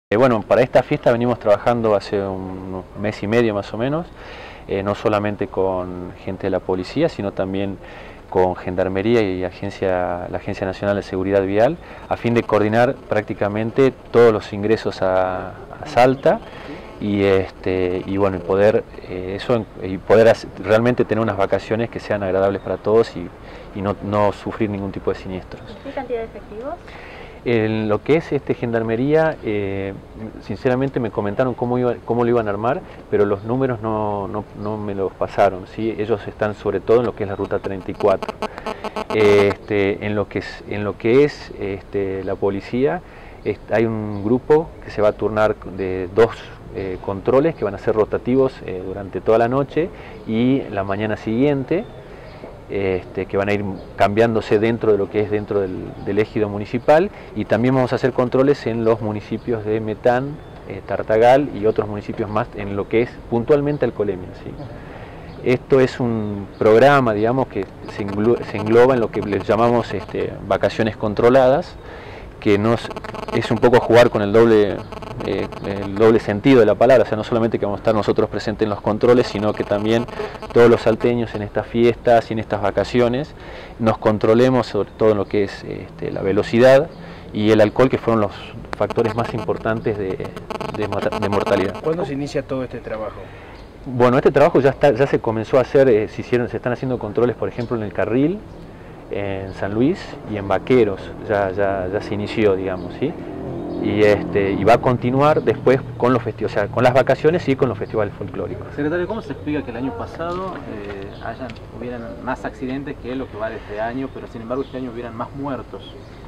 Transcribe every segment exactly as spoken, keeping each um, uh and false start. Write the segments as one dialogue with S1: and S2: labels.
S1: Eh, bueno, para esta fiesta venimos trabajando hace un mes y medio más o menos, eh, no solamente con gente de la policía, sino también con Gendarmería y agencia, la Agencia Nacional de Seguridad Vial, a fin de coordinar prácticamente todos los ingresos a, a Salta y, este, y bueno, y poder, eh, eso, y poder hacer, realmente tener unas vacaciones que sean agradables para todos y, y no, no sufrir ningún tipo de siniestros.
S2: ¿Qué cantidad de efectivos?
S1: En lo que es este Gendarmería, eh, sinceramente me comentaron cómo, iba, cómo lo iban a armar, pero los números no, no, no me los pasaron, ¿sí? Ellos están sobre todo en lo que es la ruta treinta y cuatro. Este, en lo que es, en lo que es este, la policía, este, hay un grupo que se va a turnar de dos eh, controles que van a ser rotativos eh, durante toda la noche y la mañana siguiente. Este, que van a ir cambiándose dentro de lo que es dentro del, del ejido municipal, y también vamos a hacer controles en los municipios de Metán, eh, Tartagal y otros municipios más en lo que es puntualmente Alcolemia, ¿sí? Esto es un programa, digamos, que se engloba, se engloba en lo que les llamamos este, vacaciones controladas, que nos, es un poco jugar con el doble, eh, el doble sentido de la palabra, o sea, no solamente que vamos a estar nosotros presentes en los controles, sino que también todos los salteños en estas fiestas y en estas vacaciones nos controlemos sobre todo en lo que es este, la velocidad y el alcohol, que fueron los factores más importantes de, de, de mortalidad.
S3: ¿Cuándo se inicia todo este trabajo?
S1: Bueno, este trabajo ya, está, ya se comenzó a hacer, eh, se, hicieron, se están haciendo controles, por ejemplo, en el Carril, en San Luis y en Vaqueros, ya, ya, ya se inició, digamos, ¿sí? Y, este, y va a continuar después con los festivos, o sea, con las vacaciones y con los festivales folclóricos.
S4: Secretario, ¿cómo se explica que el año pasado eh, hayan, hubieran más accidentes que lo que va de este año, pero sin embargo este año hubieran más muertos?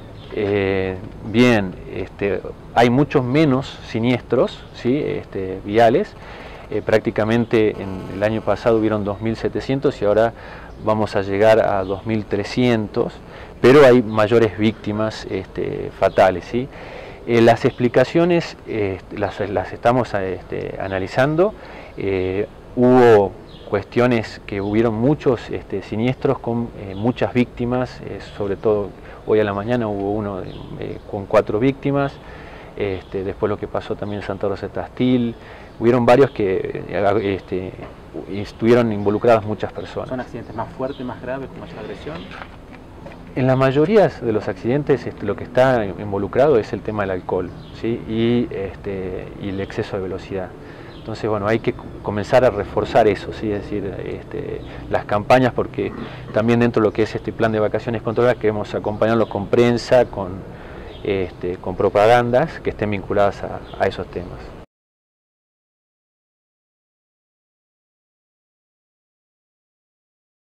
S1: Eh, bien, este, hay muchos menos siniestros, ¿sí? este, viales. Eh, prácticamente en el año pasado hubieron dos mil setecientos y ahora vamos a llegar a dos mil trescientos, pero hay mayores víctimas este, fatales, ¿sí? Eh, las explicaciones eh, las, las estamos este, analizando. Eh, hubo cuestiones que hubieron muchos este, siniestros con eh, muchas víctimas, eh, sobre todo hoy a la mañana hubo uno de, eh, con cuatro víctimas. Este, después lo que pasó también en Santa Rosa de Tastil, hubieron varios que este, estuvieron involucradas muchas personas.
S4: ¿Son accidentes más fuertes, más graves, con mayor agresión?
S1: En la mayoría de los accidentes este, lo que está involucrado es el tema del alcohol, ¿sí? y, este, y el exceso de velocidad. Entonces, bueno, hay que comenzar a reforzar eso, ¿sí? Es decir, este, las campañas, porque también dentro de lo que es este plan de vacaciones controladas queremos acompañarlo con prensa, con Este, con propagandas que estén vinculadas a, a esos temas.